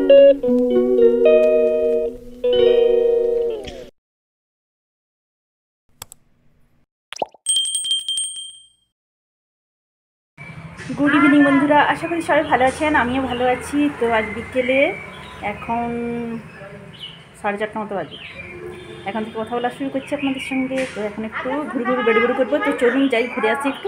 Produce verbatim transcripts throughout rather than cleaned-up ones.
Good evening বন্ধুরা, আশা করি সবাই ভালো আছেন। আমিও ভালো আছি। তো আজ বিকেলে এখন সাড়ে চারটা মতো বাজে, এখন থেকে কথা বলা শুরু করছি আপনাদের সঙ্গে। তো এখন একটু ঘুরে ঘুরে বেড়ে বেড়ে করবো। তো চলুন যাই, ঘুরে আসি একটু।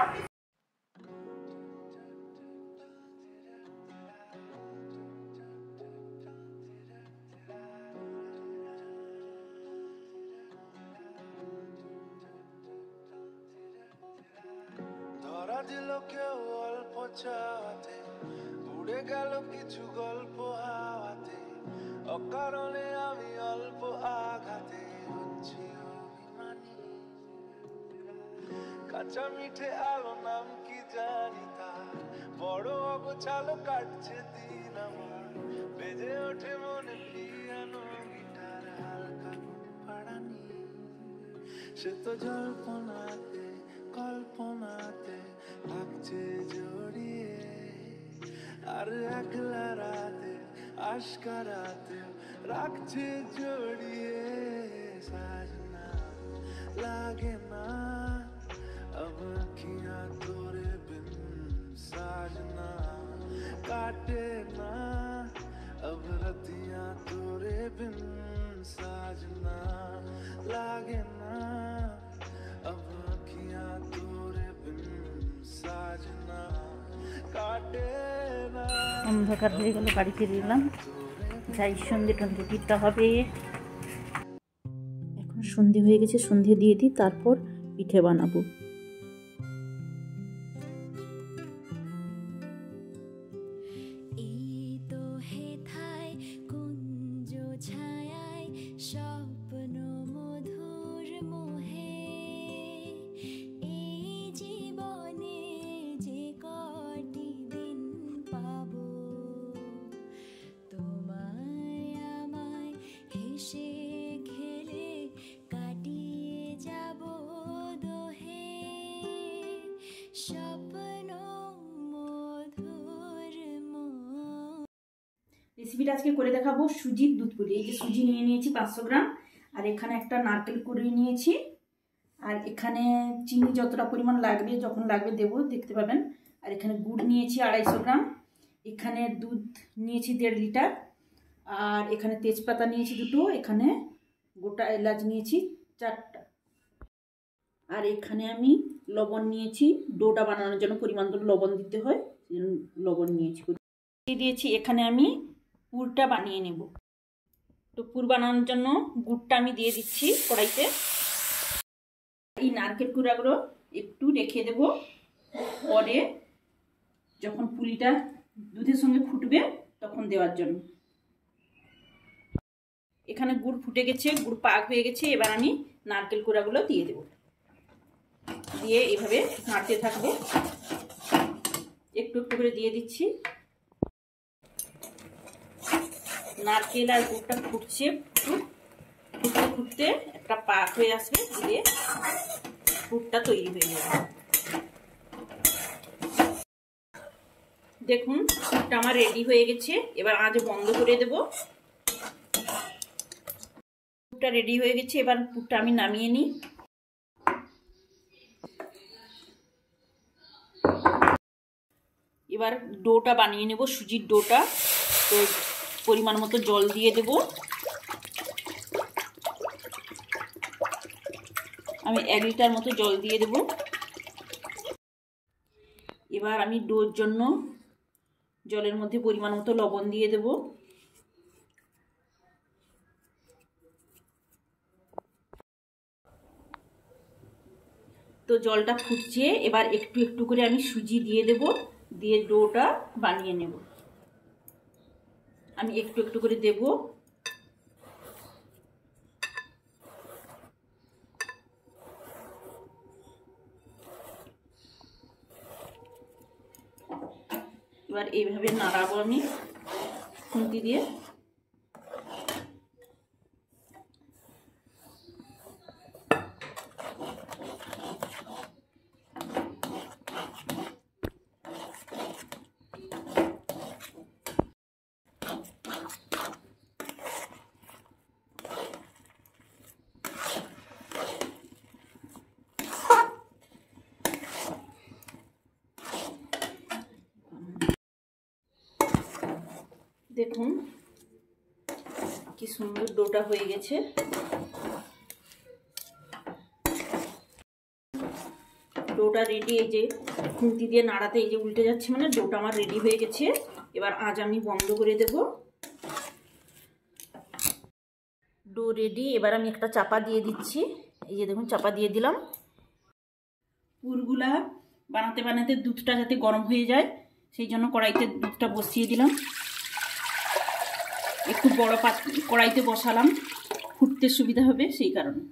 দিল কেউ অল্প চাওয়াতে, উড়ে গেল কিছু গল্প হাওয়াতে, অকারণে আমি অল্প আঘাতে হচ্ছি অভিমানী। কাঁচা মিঠে আলো নাম কি জানি তার, বড় অগোছালো কাটছে দিন আমার, বেজে ওঠে মনে পিয়ানো গিটার হালকা পাড়ানি। সে তো জল্পনাতে কল্পনাতে থাকছে জড়িয়ে, আর একলা রাতে আশকারাতে রাখছে জড়িয়ে। সাজনা লাগে না अब अखियां तोरे बिन, साजना काटे ना अब रतियां तोरे बिन, साजना लागे ना अब अखियां तोरे बिन, साजना काटे ना। অন্ধকার হয়ে গেল, বাড়ি ফিরে এলাম। যাই, সন্ধে টন্ধে দিতে হবে। এখন সন্ধে হয়ে গেছে, সন্ধে দিয়ে দিই, তারপর পিঠে বানাবো। রেসিপিটা আজকে করে দেখাবো সুজির দুধ পুলি। এই যে সুজি নিয়ে নিয়েছি পাঁচশো গ্রাম, আর এখানে একটা নারকেল কুড়িয়ে নিয়েছি, আর এখানে চিনি যতটা পরিমাণ লাগবে, যখন লাগবে দেবো, দেখতে পাবেন। আর এখানে গুড় নিয়েছি আড়াইশো গ্রাম, এখানে দুধ নিয়েছি দেড় লিটার, আর এখানে তেজপাতা নিয়েছি দুটো, এখানে গোটা এলাচ নিয়েছি চারটা, আর এখানে আমি লবণ নিয়েছি। ডোটা বানানোর জন্য পরিমাণ মতো লবণ দিতে হয়, লবণ নিয়েছি। দিয়েছি এখানে আমি পুরটা বানিয়ে নেব। তো পুর বানানোর জন্য গুড়টা আমি দিয়ে দিচ্ছি কড়াইতে। এই নারকেল কুড়াগুলো একটু রেখে দেব, পরে যখন পুলিটা দুধের সঙ্গে ফুটবে তখন দেওয়ার জন্য। এখানে গুড় ফুটে গেছে, গুড় পাক হয়ে গেছে। এবার আমি নারকেল কুড়াগুলো দিয়ে দেব, দিয়ে এইভাবে নাড়তে থাকবো। একটু একটু করে দিয়ে দিচ্ছি। নারকেল আর গুড়টা ফুটছে, ফুটতে ফুটতে একটা পাক হয়ে আসবে, দিয়ে পুরটা তৈরি হয়ে যাবে। দেখুন পুরটা আমার রেডি হয়ে গেছে। এবার আজ বন্ধ করে দেব। পুরটা রেডি হয়ে গেছে, এবার পুরটা আমি নামিয়ে নিই। এবার ডোটা বানিয়ে নেব, সুজির ডোটা। তো পরিমাণ মতো জল দিয়ে দেব। আমি এক লিটার মতো জল দিয়ে দেব। এবার আমি ডোর জন্য জলের মধ্যে পরিমাণ মতো লবণ দিয়ে দেব। তো জলটা ফুটছে, এবার একটু একটু করে আমি সুজি দিয়ে দেব, দিয়ে ডোটা বানিয়ে নেব। আমি একটু একটু করে দেব। এবার এইভাবে নাড়াবো আমি খুন্তি দিয়ে। দেখুন কি সুন্দর ডোটা হয়ে গেছে। ডোটা রেডি। এই যে খুন্তি দিয়ে নাড়াতে এই যে উল্টে যাচ্ছে, মানে ডোটা আমার রেডি হয়ে গেছে। এবার আজ আমি বন্ধ করে দেব। Do ready. এবার আমি একটা চাপা দিয়ে দিচ্ছি। এই যে দেখুন চাপা দিয়ে দিলাম। পুরগুলা বানাতে বানাতে দুধটা যাতে গরম হয়ে যায় সেই জন্য কড়াইতে দুধটা বসিয়ে দিলাম। একটু বড় পাত কড়াইতে বসালাম, ফুটতে সুবিধা হবে সেই কারণে।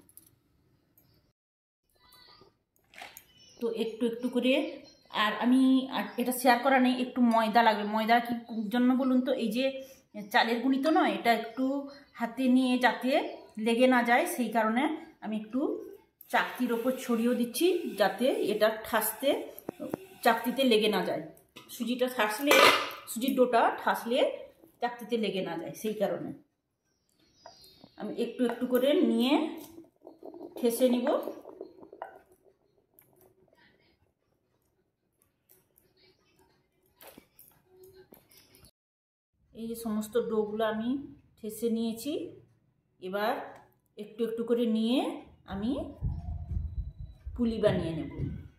তো একটু একটু করে, আর আমি এটা শেয়ার করা নেই, একটু ময়দা লাগবে। ময়দা কি জন্য বলুন তো, এই যে চালের গুঁড়ি তো নয়, এটা একটু হাতে নিয়ে যাতে লেগে না যায় সেই কারণে আমি একটু চাকতির ওপর ছড়িয়েও দিচ্ছি, যাতে এটা ঠাসতে চাকতিতে লেগে না যায়। সুজিটা ঠাসলে, সুজির ডোটা ঠাসলে চাকতিতে লেগে না যায় সেই কারণে আমি একটু একটু করে নিয়ে ঠেসে নিব। এই যে সমস্ত ডোগুলো আমি ঠেসে নিয়েছি। এবার একটু একটু করে নিয়ে আমি পুলি বানিয়ে নেব।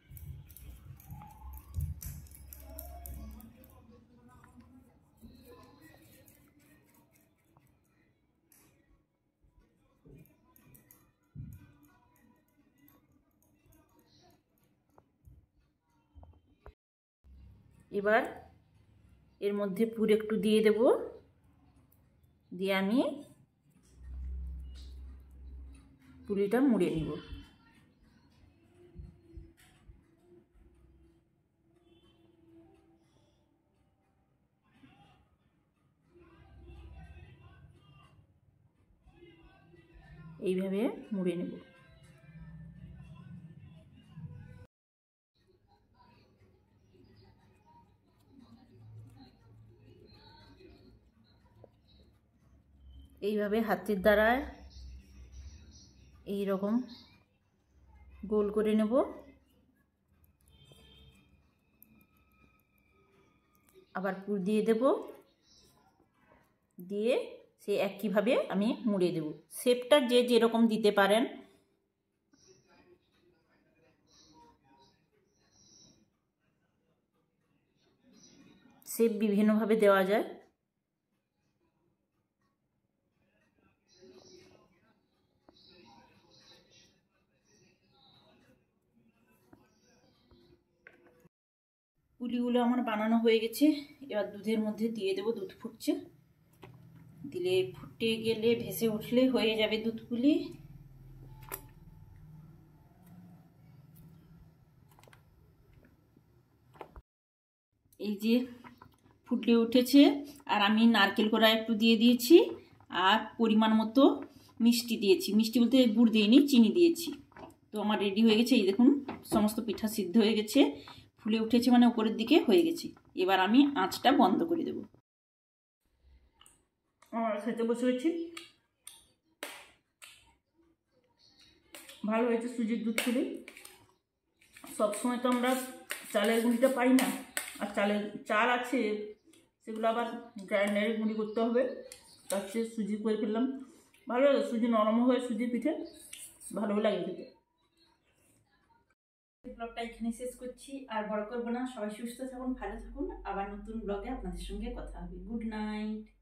এবার এর মধ্যে পুর একটু দিয়ে দেব, দিয়ে আমি পুলিটা মুড়ে নিব। এইভাবে মুড়ে নেব। এইভাবে হাতের দ্বারা এই রকম গোল করে নেব। আবার পুর দিয়ে দেব, দিয়ে সে একইভাবে আমি মুড়ে দেব। শেপটা যে যেরকম দিতে পারেন। শেপ বিভিন্নভাবে দেওয়া যায়। পুলিগুলো আমার বানানো হয়ে গেছে। এবার দুধের মধ্যে দিয়ে দেবো। দুধ ফুটছে, দিলে ফুটে গেলে ভেসে উঠলে হয়ে যাবে দুধ পুলি। এই যে ফুটে উঠেছে, আর আমি নারকেল কোড়া একটু দিয়ে দিয়েছি, আর পরিমাণ মতো মিষ্টি দিয়েছি। মিষ্টি বলতে গুড় দিইনি, চিনি দিয়েছি। তো আমার রেডি হয়ে গেছে। এই দেখুন সমস্ত পিঠা সিদ্ধ হয়ে গেছে, ফুলে উঠেছে, মানে উপরের দিকে হয়ে গেছে। এবার আমি আঁচটা বন্ধ করে দেব। আমার খেতে বসে হয়েছি। ভালো হয়েছে সুজির দুধ পুলি। সবসময় তো আমরা চালের গুঁড়িটা পাই না, আর চালের চাল আছে সেগুলো আবার গ্রাইন্ডারে গুঁড়ি করতে হবে। তার চেয়ে সুজি করে ফেললাম। ভালো লাগে, সুজি নরম হয়ে সুজির পিঠে ভালো লাগে খেতে। ব্লগটা এখানে শেষ করছি, আর বড় করবো না। সবাই সুস্থ থাকুন, ভালো থাকুন। আবার নতুন ব্লগে আপনাদের সঙ্গে কথা হবে। Good night.